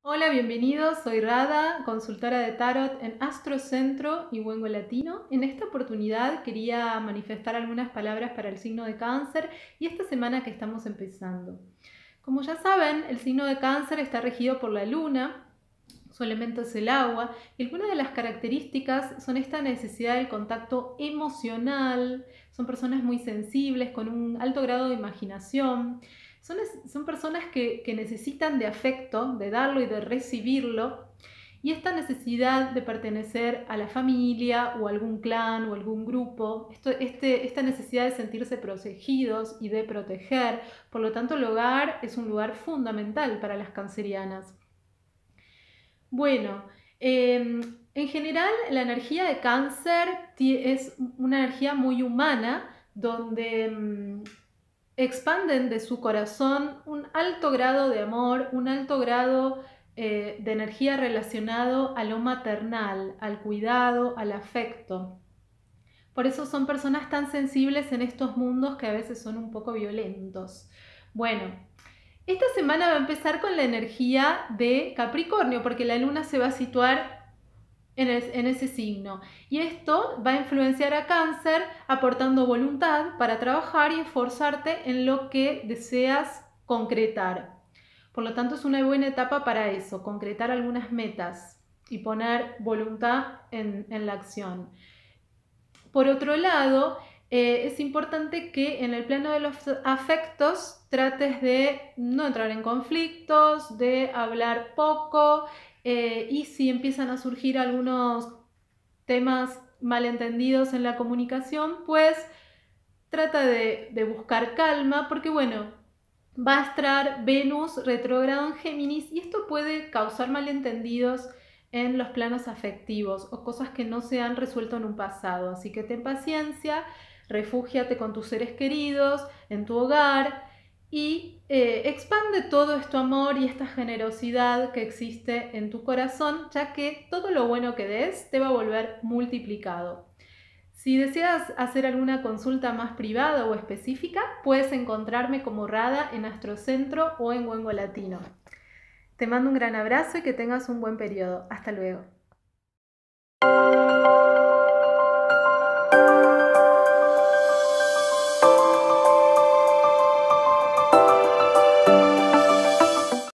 Hola, bienvenidos. Soy Rada, consultora de tarot en Astrocentro y Huengo Latino. En esta oportunidad quería manifestar algunas palabras para el signo de Cáncer y esta semana que estamos empezando. Como ya saben, el signo de Cáncer está regido por la Luna, su elemento es el agua, y algunas de las características son esta necesidad del contacto emocional. Son personas muy sensibles, con un alto grado de imaginación. Son personas que necesitan de afecto, de darlo y de recibirlo, y esta necesidad de pertenecer a la familia o a algún clan o algún grupo, esta necesidad de sentirse protegidos y de proteger. Por lo tanto, el hogar es un lugar fundamental para las cancerianas. Bueno, en general la energía de Cáncer es una energía muy humana donde expanden de su corazón un alto grado de amor, un alto grado de energía relacionado a lo maternal, al cuidado, al afecto. Por eso son personas tan sensibles en estos mundos que a veces son un poco violentos. Bueno, esta semana va a empezar con la energía de Capricornio, porque la luna se va a situar en ese signo. Y esto va a influenciar a Cáncer aportando voluntad para trabajar y esforzarte en lo que deseas concretar. Por lo tanto, es una buena etapa para eso, concretar algunas metas y poner voluntad en la acción. Por otro lado, es importante que en el plano de los afectos trates de no entrar en conflictos, de hablar poco, y si empiezan a surgir algunos temas malentendidos en la comunicación, pues trata de buscar calma, porque bueno, va a estar Venus retrógrado en Géminis y esto puede causar malentendidos en los planos afectivos o cosas que no se han resuelto en un pasado. Así que ten paciencia, refúgiate con tus seres queridos, en tu hogar y expande todo este amor y esta generosidad que existe en tu corazón, ya que todo lo bueno que des te va a volver multiplicado. Si deseas hacer alguna consulta más privada o específica, puedes encontrarme como Rada en Astrocentro o en Huengo Latino. Te mando un gran abrazo y que tengas un buen periodo. Hasta luego.